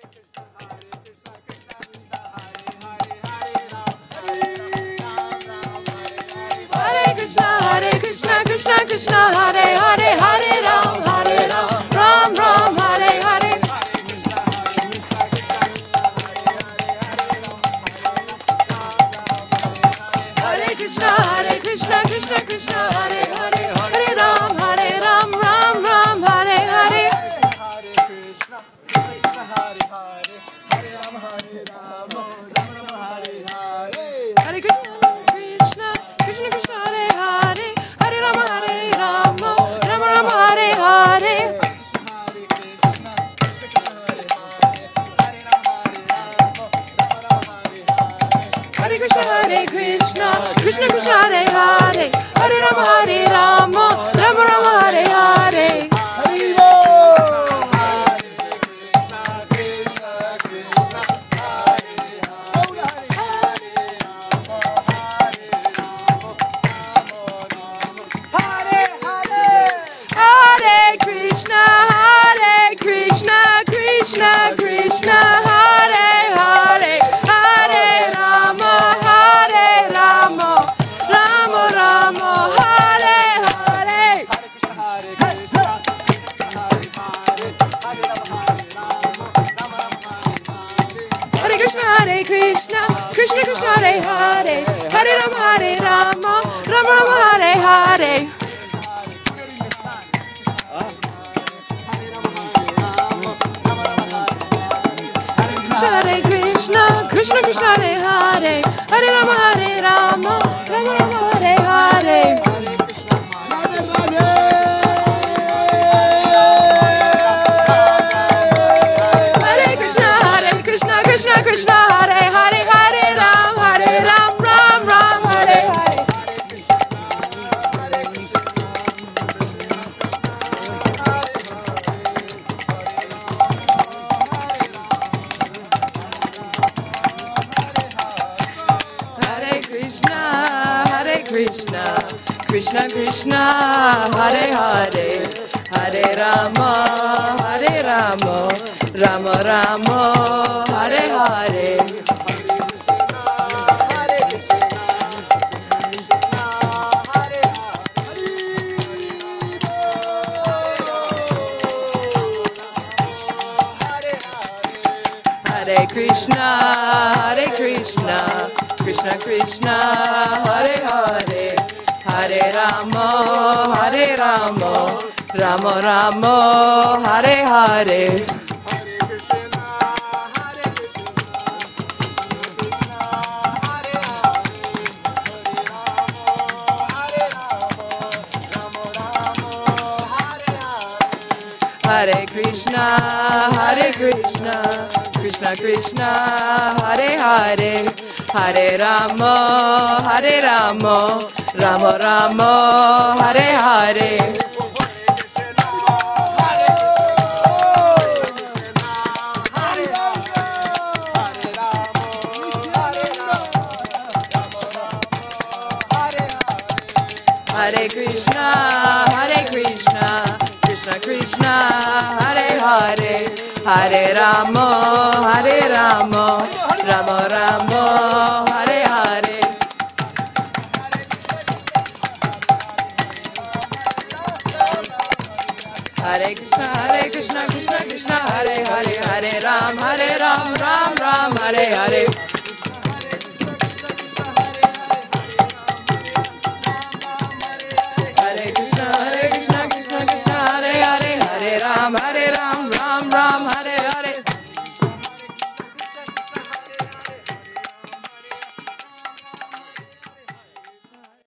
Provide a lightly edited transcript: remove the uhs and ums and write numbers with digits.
Hare Krishna, Krishna Krishna, Hare Hare, Hare Ram, Ram Ram, Hare Hare. Hare Krishna, Krishna Krishna, Hare Hare, Hare Ram, Ram Ram, Hare Hare. Hare Krishna, Krishna Krishna, Hare Hare, Hare Rama, Rama Rama, Hare Hare. Hare Krishna, Krishna Krishna, Hare Hare, Hare Rama, Rama Rama, Hare Hare. Krishna Krishna, Hare Hare, Hare Rama, Rama Rama, Hare Hare. Hare Krishna, Krishna Krishna, Hare Hare, Hare Rama, Rama Rama, Hare Hare. Hare Krishna, Krishna Krishna, Hare Hare, Hare Rama, Rama Rama, Hare Hare. Hare Krishna, Krishna Krishna, Hare Hare, Hare Ram, Ram Ram, Hare Hare. Krishna, Krishna Krishna, Hare Hare, Hare Rama, Rama Rama, Hare Hare. Hare Krishna, Krishna Krishna, Hare Hare, Hare Rama, Rama Rama, Hare Hare. Hare Krishna, Krishna Krishna, Hare Hare, Hare Rama, Rama Rama, Hare Hare. Hare Krishna, Krishna Krishna, Hare Hare, Hare Rama, Rama Rama, Hare Hare. Hare Krishna, Krishna Krishna, Hare Hare, Hare Ram, Ram Ram, Hare Hare.